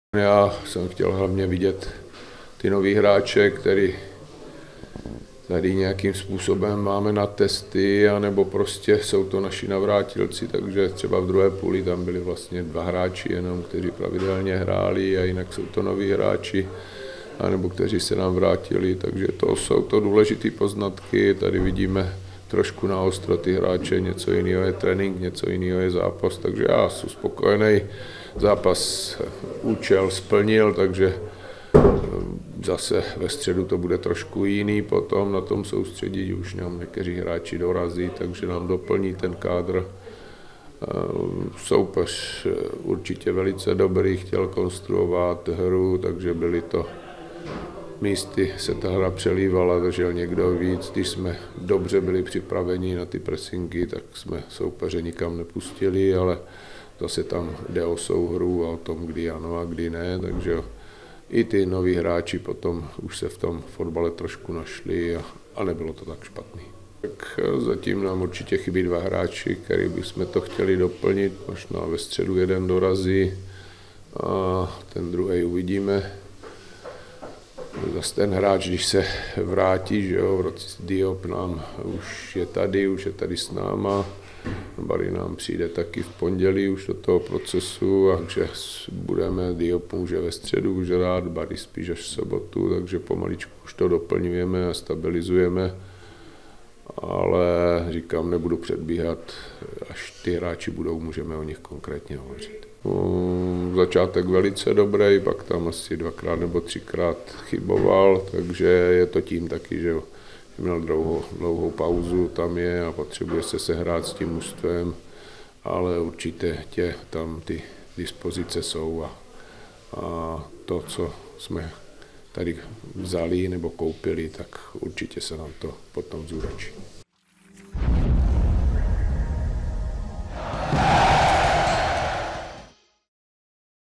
Já jsem chtěl hlavně vidět ty nový hráče, který tady nějakým způsobem máme na testy, anebo prostě jsou to naši navrátilci, takže třeba v druhé půli tam byli vlastně 2 hráči jenom, kteří pravidelně hráli a jinak jsou to noví hráči, anebo kteří se nám vrátili, takže to jsou to důležité poznatky. Tady vidíme trošku naostro ty hráče, něco jiného je trénink, něco jiného je zápas, takže já jsem spokojený. Zápas účel splnil, takže zase ve středu to bude trošku jiný potom na tom soustředí, už nám někteří hráči dorazí, takže nám doplní ten kádr. Soupeř určitě velice dobrý, chtěl konstruovat hru, takže byly to místy, se ta hra přelívala, držel někdo víc. Když jsme dobře byli připraveni na ty pressingy, tak jsme soupeře nikam nepustili, ale zase tam jde o souhru a o tom, kdy ano a kdy ne, takže i ty noví hráči potom už se v tom fotbale trošku našli a nebylo to tak špatný. Tak zatím nám určitě chybí 2 hráči, který bychom to chtěli doplnit, možná ve středu jeden dorazí a ten druhý uvidíme. Zase ten hráč, když se vrátí, že jo, Diop nám už je tady s náma. Barry nám přijde taky v pondělí už do toho procesu, takže Diop může ve středu už hrát, Barry spíš až v sobotu, takže pomaličku už to doplňujeme a stabilizujeme. Ale říkám, nebudu předbíhat, až ty hráči budou, můžeme o nich konkrétně hovořit. Začátek velice dobrý, pak tam asi 2krát nebo 3krát chyboval, takže je to tím taky, že měl dlouhou pauzu, tam je a potřebuje se sehrát s tím mužstvem, ale určitě tam ty dispozice jsou a to, co jsme tady vzali nebo koupili, tak určitě se nám to potom zúročí.